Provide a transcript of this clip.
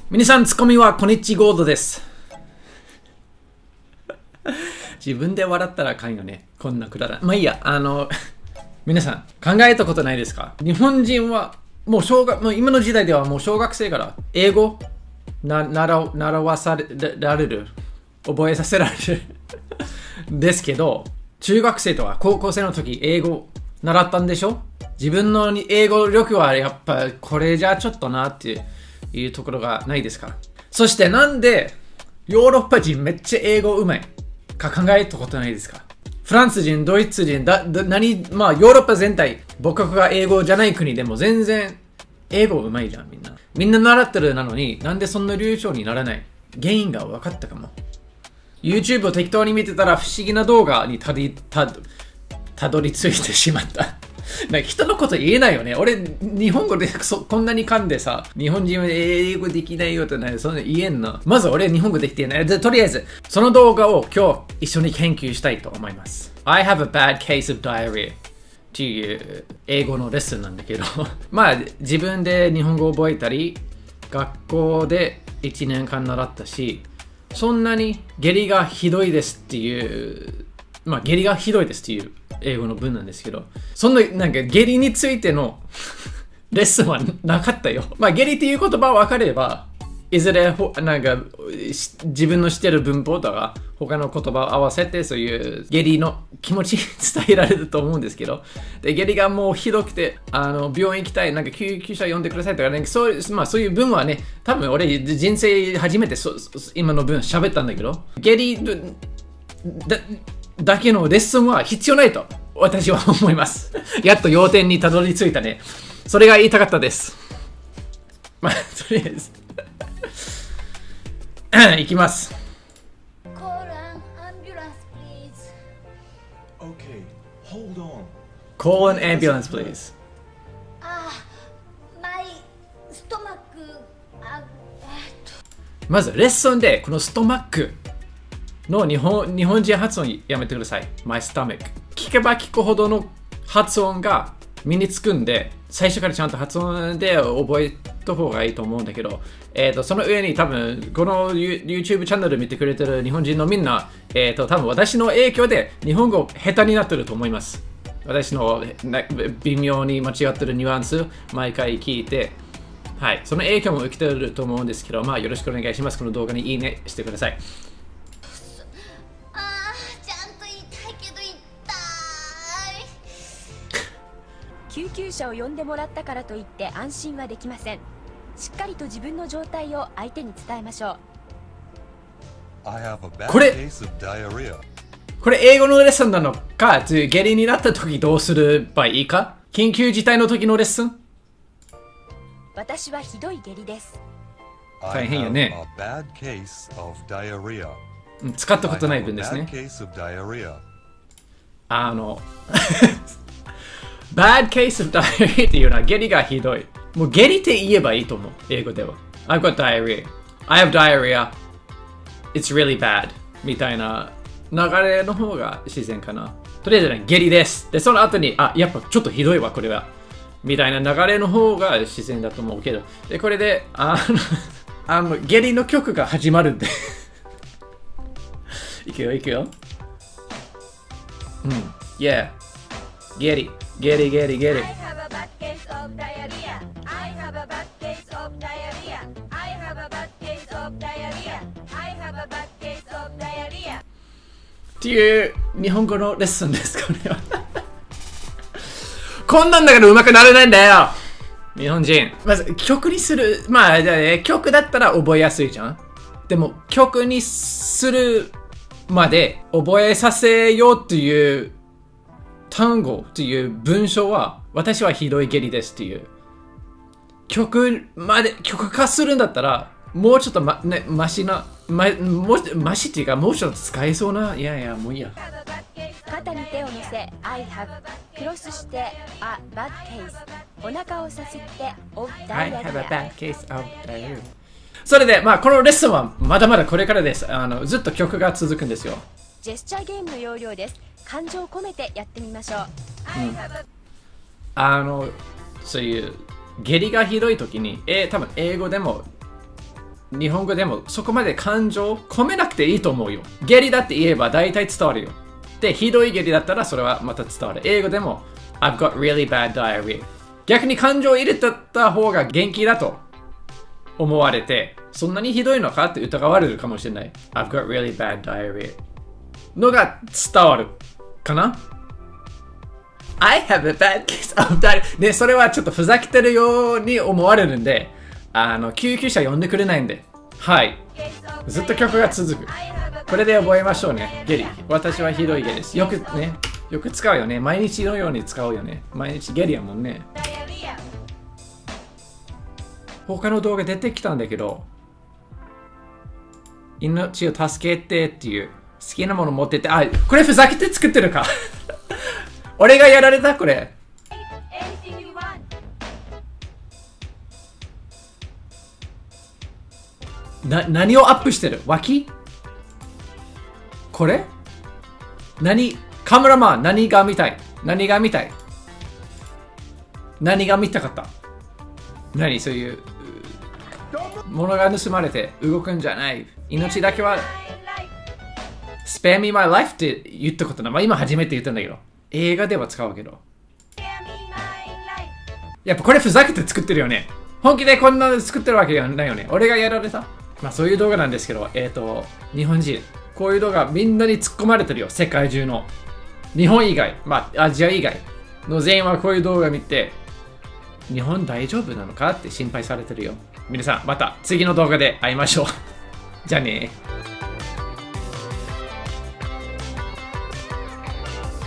皆さん、ツッコミはこんにちゴールドです。自分で笑ったらあかんよね。こんなくだらん。まあいいや、皆さん、考えたことないですか？日本人は、もう今の時代ではもう小学生から英語習わさられる。覚えさせられる。ですけど、中学生とか高校生の時、英語習ったんでしょ？自分の英語力はやっぱこれじゃちょっとなっていうところがないですか？そしてなんでヨーロッパ人めっちゃ英語うまいか考えたことないですか？フランス人、ドイツ人、まあヨーロッパ全体、母国が英語じゃない国でも全然英語うまいじゃんみんな。みんな習ってるなのになんでそんな流暢にならない？原因が分かったかも。YouTube を適当に見てたら不思議な動画にたどり着いてしまった。なんか人のこと言えないよね。俺、日本語でこんなに噛んでさ、日本人は英語できないよってね、そんな言えんの。まず俺、日本語できてない。とりあえず、その動画を今日一緒に研究したいと思います。I have a bad case of diarrhea っていう英語のレッスンなんだけど、まあ、自分で日本語を覚えたり、学校で1年間習ったし、そんなに下痢がひどいですっていう、まあ下痢がひどいですっていう英語の文なんですけど、そんななんか下痢についてのレッスンはなかったよ。まあ下痢っていう言葉分かれば、いずれなんか自分の知ってる文法とか他の言葉を合わせてそういう下痢の気持ち伝えられると思うんですけど、で下痢がもうひどくて病院行きたい、なんか救急車呼んでくださいとか、ね、そういう文はね、多分俺人生初めて今の文喋ったんだけど、下痢だけのレッスンは必要ないと私は思います。やっと要点にたどり着いたね。それが言いたかったです。まあとりあえず行きます。Call an ambulance, please. My stomach. まずレッスンでこのストマックの日本人発音やめてください。My stomach。聞けば聞くほどの発音が身につくんで、最初からちゃんと発音で覚えた方がいいと思うんだけど、その上に多分この YouTube チャンネル見てくれてる日本人のみんな、多分私の影響で日本語下手になってると思います。私の微妙に間違ってるニュアンス毎回聞いて、はい、その影響も受けてると思うんですけど、まあよろしくお願いします。この動画にいいねしてください。 救急車を呼んでもらったからといって安心はできません。しっかりと自分の状態を相手に伝えましょう。 これ英語のレッスンなのか、下痢になった時どうすればいいか？緊急事態の時のレッスン？ 私はひどい下痢です。 大変よね。使ったことない文ですね。Bad case of diarrhea っていうのは下痢がひどい。もう下痢って言えばいいと思う。英語では。I've got diarrhea. I have diarrhea. It's really bad. みたいな流れの方が自然かな。とりあえずね、下痢です。で、その後に、やっぱちょっとひどいわ、これは。みたいな流れの方が自然だと思うけど。で、これで、下痢の曲が始まるんで。いくよ、いくよ。Yeah. 下痢。Get it. I have a bad case of diarrhea. I have a bad case of diarrhea. I have a bad case of diarrhea. I have a bad case of diarrhea. っていう日本語のレッスンです、これは。こんなんだから上手くなれないんだよ、日本人。まず曲にする、まあ曲だったら覚えやすいじゃん。でも曲にするまで覚えさせようっていう単語っていう文章は私はひどい下痢ですっていう曲化するんだったらもうちょっとマシっていうかもうちょっと使えそうな。いやもういいや。 肩に手を乗せ I have クロスして a bad case お腹をさすって of diarrhea I have a bad case of diarrhea。 それでこのレッスンはまだまだこれからです。ずっと曲が続くんですよ。 ジェスチャーゲームの要領です。感情を込めてやってみましょう。 そういう下痢がひどい時に、多分英語でも日本語でもそこまで感情込めなくていいと思うよ。下痢だって言えば大体伝わるよ。で、ひどい下痢だったらそれはまた伝わる。英語でも I've got really bad diarrhea。逆に感情を入れてた方が元気だと思われて、そんなにひどいのかって疑われるかもしれない。I've got really bad diarrhea のが伝わるかな。I have a bad case of diarrhea。ね、それはちょっとふざけてるように思われるんで、救急車呼んでくれないんで。はい。ずっと曲が続く。これで覚えましょうね。下痢。私はひどい下痢です。よく使うよね。毎日のように使うよね。毎日下痢やもんね。他の動画出てきたんだけど、命を助けてっていう好きなもの持ってて、これふざけて作ってるか。俺がやられたこれ。何をアップしてる？脇？これ？カメラマン何が見たい？何が見たかった？そういう物が盗まれて動くんじゃない。命だけは Spare me my life って言ったことない。まあ今初めて言ったんだけど、映画では使うけど、やっぱこれふざけて作ってるよね。本気でこんなの作ってるわけじゃないよね。俺がやられた。まあそういう動画なんですけど、日本人こういう動画みんなに突っ込まれてるよ。世界中の日本以外、まあアジア以外の全員はこういう動画見て、日本大丈夫なのかって心配されてるよ。皆さんまた次の動画で会いましょう。じゃあね。